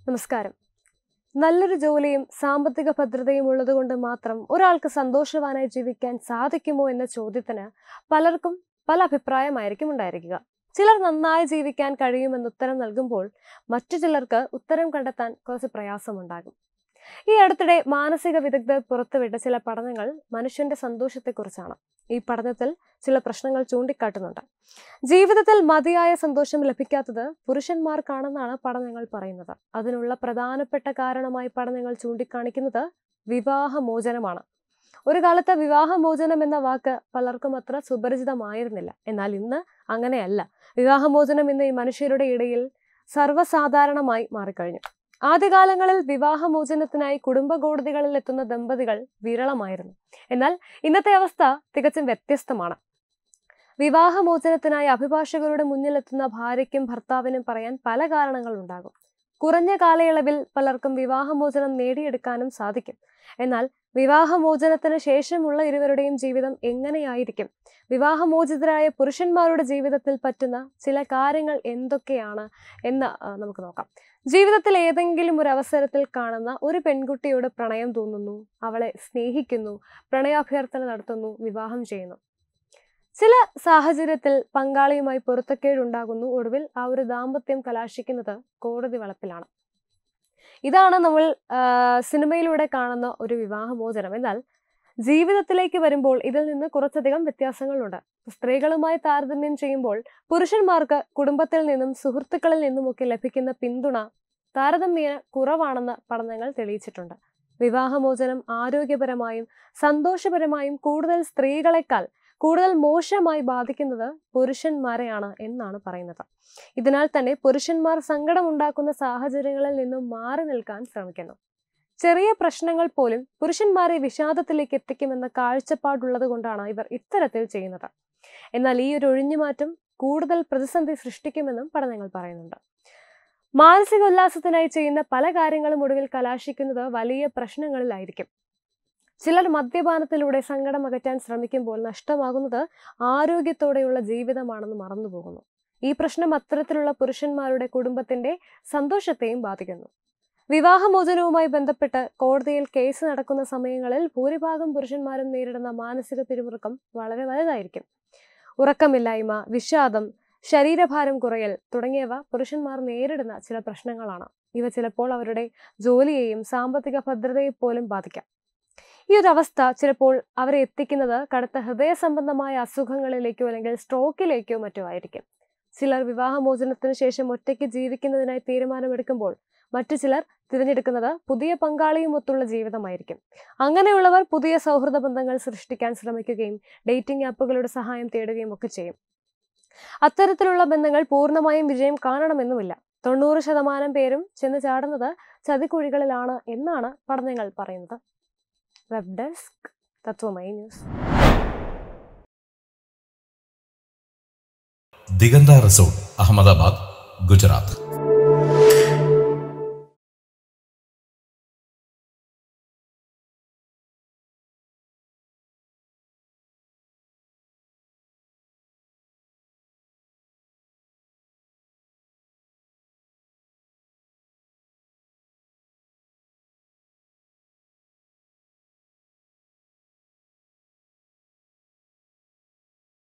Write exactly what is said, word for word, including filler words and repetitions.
നമസ്കാരം. നല്ലൊരു ജോലിയും സാമ്പത്തിക ഭദ്രതയും ഉള്ളതുകൊണ്ട് മാത്രം ഒരാൾക്ക് സന്തോഷവാനായി ജീവിക്കാൻ സാധിക്കുമോ എന്ന ചോദ്യത്തിന് പലർക്കും പല അഭിപ്രായമായിരിക്കും ഉണ്ടായിരിക്കുക. ചിലർ നന്നായി ജീവിക്കാൻ കഴിയുമെന്ന് ഉത്തരം നൽകുമ്പോൾ മറ്റു ചിലർക്ക് ഉത്തരം കണ്ടെത്താൻ കുറച്ച് പ്രയാസമുണ്ടാകും. ഈ അടുത്തിടെ മാനസിക വിദഗ്ധർ പുറത്തുവിട്ട ചില പഠനങ്ങൾ മനുഷ്യന്റെ സന്തോഷത്തെക്കുറിച്ചാണ്. ഈ പഠനത്തിൽ ചില പ്രശ്നങ്ങൾ ചൂണ്ടിക്കാട്ടുന്നുണ്ട്. ജീവിതത്തിൽ മതിയായ സന്തോഷം ലഭിക്കാത്തത് പുരുഷന്മാർക്കാണെന്നാണ് പഠനങ്ങൾ പറയുന്നത്. അതിനുള്ള പ്രധാനപ്പെട്ട കാരണമായി പഠനങ്ങൾ ചൂണ്ടിക്കാണിക്കുന്നത് വിവാഹമോചനമാണ്. ഒരു കാലത്ത് വിവാഹമോചനം എന്ന വാക്ക് പലർക്കും അത്ര സുപരിചിതമായിരുന്നില്ല. എന്നാൽ ഇന്ന് അങ്ങനെയല്ല. വിവാഹമോചനം ഇന്ന് ഈ മനുഷ്യരുടെ ഇടയിൽ സർവ്വസാധാരണമായി മാറിക്കഴിഞ്ഞു. ആദ്യകാലങ്ങളിൽ വിവാഹമോചനത്തിനായി കുടുംബ കോടതികളിൽ എത്തുന്ന ദമ്പതികൾ വിരളമായിരുന്നു. എന്നാൽ ഇന്നത്തെ അവസ്ഥ തികച്ചും വ്യത്യസ്തമാണ്. വിവാഹമോചനത്തിനായി അഭിഭാഷകരുടെ മുന്നിലെത്തുന്ന ഭാര്യയ്ക്കും ഭർത്താവിനും പറയാൻ പല കാരണങ്ങളുണ്ടാകും. കുറഞ്ഞ കാലയളവിൽ പലർക്കും വിവാഹമോചനം നേടിയെടുക്കാനും സാധിക്കും. എന്നാൽ വിവാഹമോചനത്തിന് ശേഷമുള്ള ഇരുവരുടെയും ജീവിതം എങ്ങനെയായിരിക്കും? വിവാഹമോചിതരായ പുരുഷന്മാരുടെ ജീവിതത്തിൽ പറ്റുന്ന ചില കാര്യങ്ങൾ എന്തൊക്കെയാണ് എന്ന് നമുക്ക് നോക്കാം. ജീവിതത്തിൽ ഏതെങ്കിലും ഒരു അവസരത്തിൽ കാണുന്ന ഒരു പെൺകുട്ടിയോട് പ്രണയം തോന്നുന്നു, അവളെ സ്നേഹിക്കുന്നു, പ്രണയാഭ്യർത്ഥന നടത്തുന്നു, വിവാഹം ചെയ്യുന്നു. ചില സാഹചര്യത്തിൽ പങ്കാളിയുമായി പൊരുത്തക്കേടുണ്ടാകുന്നു. ഒടുവിൽ ആ ഒരു ദാമ്പത്യം കലാശിക്കുന്നത് കോടതി വളപ്പിലാണ്. ഇതാണ് നമ്മൾ സിനിമയിലൂടെ കാണുന്ന ഒരു വിവാഹമോചനം. എന്നാൽ ജീവിതത്തിലേക്ക് വരുമ്പോൾ ഇതിൽ നിന്ന് കുറച്ചധികം വ്യത്യാസങ്ങളുണ്ട്. സ്ത്രീകളുമായി താരതമ്യം ചെയ്യുമ്പോൾ പുരുഷന്മാർക്ക് കുടുംബത്തിൽ നിന്നും സുഹൃത്തുക്കളിൽ നിന്നുമൊക്കെ ലഭിക്കുന്ന പിന്തുണ താരതമ്യേന കുറവാണെന്ന് പഠനങ്ങൾ തെളിയിച്ചിട്ടുണ്ട്. വിവാഹമോചനം ആരോഗ്യപരമായും സന്തോഷപരമായും കൂടുതൽ സ്ത്രീകളെക്കാൾ കൂടുതൽ മോശമായി ബാധിക്കുന്നത് പുരുഷന്മാരെയാണ് എന്നാണ് പറയുന്നത്. ഇതിനാൽ തന്നെ പുരുഷന്മാർ സങ്കടമുണ്ടാക്കുന്ന സാഹചര്യങ്ങളിൽ നിന്നും മാറി നിൽക്കാൻ ശ്രമിക്കുന്നു. ചെറിയ പ്രശ്നങ്ങൾ പോലും പുരുഷന്മാരെ വിഷാദത്തിലേക്ക് എത്തിക്കുമെന്ന കാഴ്ചപ്പാടുള്ളത് കൊണ്ടാണ് ഇവർ ഇത്തരത്തിൽ ചെയ്യുന്നത്. എന്നാൽ ഈ ഒരു ഒഴിഞ്ഞുമാറ്റം കൂടുതൽ പ്രതിസന്ധി സൃഷ്ടിക്കുമെന്നും പഠനങ്ങൾ പറയുന്നുണ്ട്. മാനസിക ഉല്ലാസത്തിനായി ചെയ്യുന്ന പല കാര്യങ്ങളും ഒടുവിൽ കലാശിക്കുന്നത് വലിയ പ്രശ്നങ്ങളിലായിരിക്കും. ചിലർ മദ്യപാനത്തിലൂടെ സങ്കടം അകറ്റാൻ ശ്രമിക്കുമ്പോൾ നഷ്ടമാകുന്നത് ആരോഗ്യത്തോടെയുള്ള ജീവിതമാണെന്ന് മറന്നുപോകുന്നു. ഈ പ്രശ്നം അത്തരത്തിലുള്ള പുരുഷന്മാരുടെ കുടുംബത്തിന്റെ സന്തോഷത്തെയും ബാധിക്കുന്നു. വിവാഹമോചനവുമായി ബന്ധപ്പെട്ട് കോടതിയിൽ കേസ് നടക്കുന്ന സമയങ്ങളിൽ ഭൂരിഭാഗം പുരുഷന്മാരും നേരിടുന്ന മാനസിക പിരിമുറുക്കം വളരെ വലുതായിരിക്കും. ഉറക്കമില്ലായ്മ, വിഷാദം, ശരീരഭാരം കുറയൽ തുടങ്ങിയവ പുരുഷന്മാർ നേരിടുന്ന ചില പ്രശ്നങ്ങളാണ്. ഇവ ചിലപ്പോൾ അവരുടെ ജോലിയെയും സാമ്പത്തിക ഭദ്രതയെ പോലും ബാധിക്കാം. ഈ ഒരു അവസ്ഥ ചിലപ്പോൾ അവരെ എത്തിക്കുന്നത് കടുത്ത ഹൃദയ സംബന്ധമായ അസുഖങ്ങളിലേക്കോ അല്ലെങ്കിൽ സ്ട്രോക്കിലേക്കോ മറ്റോ ആയിരിക്കും. ചിലർ വിവാഹമോചനത്തിന് ശേഷം ഒറ്റയ്ക്ക് ജീവിക്കുന്നതിനായി തീരുമാനമെടുക്കുമ്പോൾ മറ്റു ചിലർ തിരഞ്ഞെടുക്കുന്നത് പുതിയ പങ്കാളിയുമൊത്തുള്ള ജീവിതമായിരിക്കും. അങ്ങനെയുള്ളവർ പുതിയ സൗഹൃദ ബന്ധങ്ങൾ സൃഷ്ടിക്കാൻ ശ്രമിക്കുകയും ഡേറ്റിംഗ് ആപ്പുകളുടെ സഹായം തേടുകയും ഒക്കെ ചെയ്യും. അത്തരത്തിലുള്ള ബന്ധങ്ങൾ പൂർണ്ണമായും വിജയം കാണണമെന്നുമില്ല. തൊണ്ണൂറ് ശതമാനം പേരും ചെന്ന് ചാടുന്നത് ചതിക്കുഴികളിലാണ് എന്നാണ് പഠനങ്ങൾ പറയുന്നത്. Web desk Tatwamayi news. Diganta resort, Ahmedabad, Gujarat.